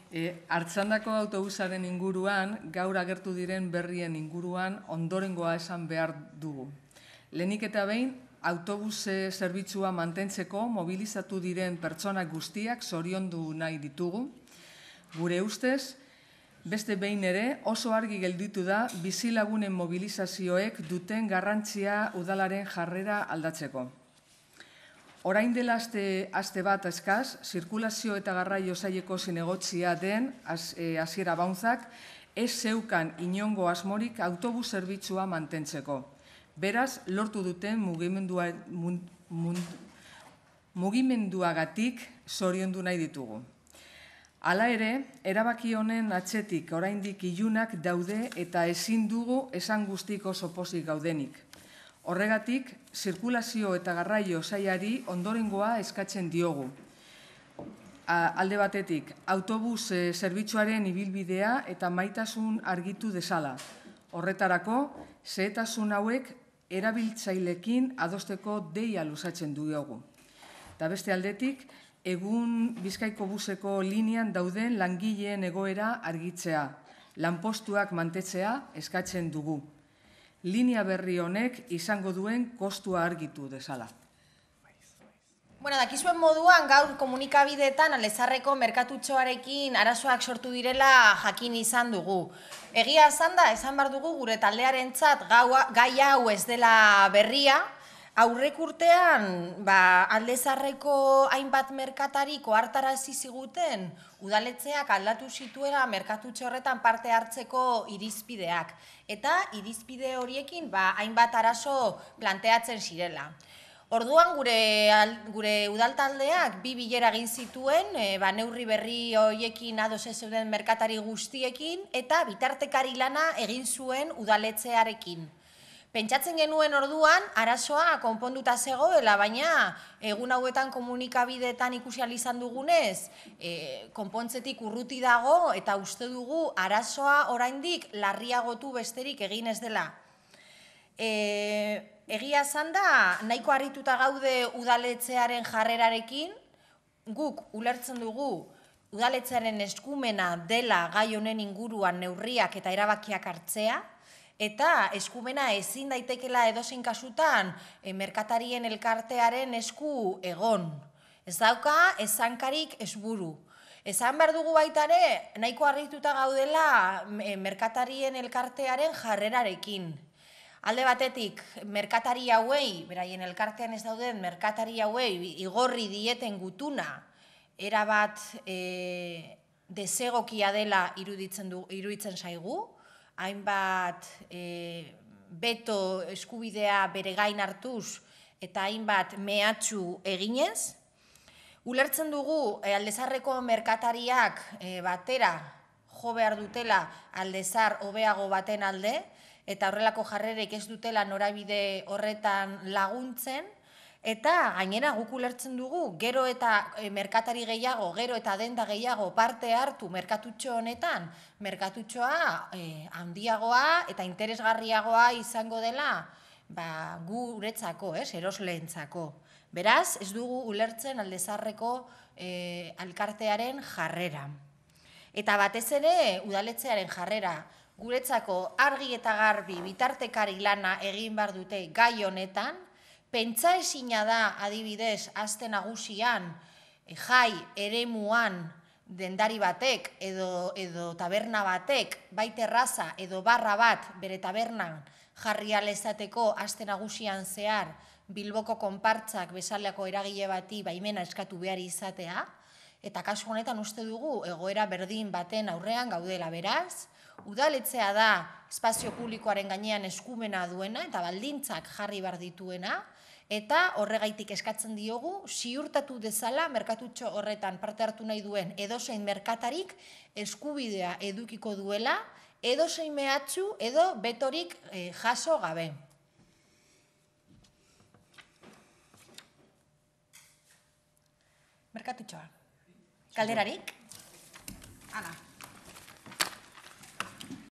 Artxandako autobusaren inguruan, gaur agertu diren berrien inguruan, ondorengoa esan behar dugu. Lehenik eta behin, autobus zerbitzua mantentzeko mobilizatu diren pertsona guztiak zoriondu nahi ditugu. Gure ustez, beste behin ere oso argi gelditu da bizilagunen mobilizazioek duten garrantzia udalaren jarrera aldatzeko. Orain dela aste bat eskaz, zirkulazio eta garraio saileko zinegotzia den Asier Abaunzak ez zeukan inongo asmorik autobus zerbitzua mantentzeko. Beraz, lortu duten mugimenduagatik zoriondu nahi ditugu. Hala ere, erabaki honen atzetik oraindik ilunak daude eta ezin dugu esan guztik oso pozik gaudenik. Horregatik, zirkulazio eta garraio sailari ondorengoa eskatzen diogu. Alde batetik, autobus zerbitzuaren ibilbidea eta maitasun argitu dezala. Horretarako, xehetasun hauek erabiltzaileekin adosteko deia luzatzen diogu. Eta beste aldetik, egun Bizkaiko buseko linean dauden langileen egoera argitzea, lanpostuak mantetzea eskatzen dugu. Linea berri honek izango duen kostua argitu dezala. Dakizuen moduan, gaur komunikabideetan Lezarreko merkatutxoarekin arazoak sortu direla jakin izan dugu. Egia esan behar dugu gure taldearentzat gai hau ez dela berria. Aurrek urtean, Lezarreko hainbat merkatarik ohartarazi ziguten udaletxeak aldatu zituela merkatutxo horretan parte hartzeko irizpideak. Eta irizpide horiekin hainbat arazo planteatzen zirela. Orduan gure udaltaldeak bi bilera egin zituen, neurri berri horiekin ados ez zeuden merkatari guztiekin eta bitartekari lana egin zuen udaletxearekin. Pentsatzen genuen orduan, arazoa konponduta zegoela, baina egun hauetan komunikabideetan ikusi ahal izan dugunez, konpontzetik urruti dago eta uste dugu arazoa oraindik larriagotu besterik egin ez dela. Egia esan da, nahiko harrituta gaude udaletxearen jarrerarekin, guk ulertzen dugu udaletxearen eskumena dela gai honen inguruan neurriak eta erabakiak hartzea, eta eskumena ezin daitekela edozein kasutan merkatarien elkartearen esku egon. Ez dauka, ez hankarik, ez buru. Esan behar dugu baita ere, nahiko harrituta gaudela merkatarien elkartearen jarrerarekin. Alde batetik, merkatari hauei, beraien elkartean ez dauden merkatari hauei igorri dieten gutuna, erabat desegokia dela iruditzen zaigu, hainbat beto eskubidea bere gain hartuz eta hainbat mehatxu eginez. Ulertzen dugu Lezarreko merkatariak batera jo behar dutela Lezar hobeago baten alde, eta horrelako jarrerek ez dutela norabide horretan laguntzen, eta gainera guk ulertzen dugu, gero eta merkatari gehiago, gero eta denda gehiago parte hartu merkatutxo honetan, merkatutxoa handiagoa eta interesgarriagoa izango dela guretzako, erosleentzako. Beraz, ez dugu ulertzen Lezarreko alkartearen jarrera. Eta batez ere udaletxearen jarrera. Guretzako argi eta garbi bitartekari lana egin behar dute gai honetan, pentsaezina da adibidez aste nagusian jai eremuan dendari batek edo taberna batek, bai terraza edo barra bat bere tabernan jarri ahal izateko aste nagusian zehar Bilboko konpartzak bezalako eragile bati baimena eskatu behar izatea, eta kasu honetan uste dugu egoera berdin baten aurrean gaudela. Beraz, udaletxea da espazio publikoaren gainean eskumena duena eta baldintzak jarri behar dituena, eta horregaitik eskatzen diogu ziurtatu dezala merkatutxo horretan parte hartu nahi duen edozein merkatarik eskubidea edukiko duela, edozein mehatxu edo betorik jaso gabe. Merkatutxoa. Galderarik? Hala.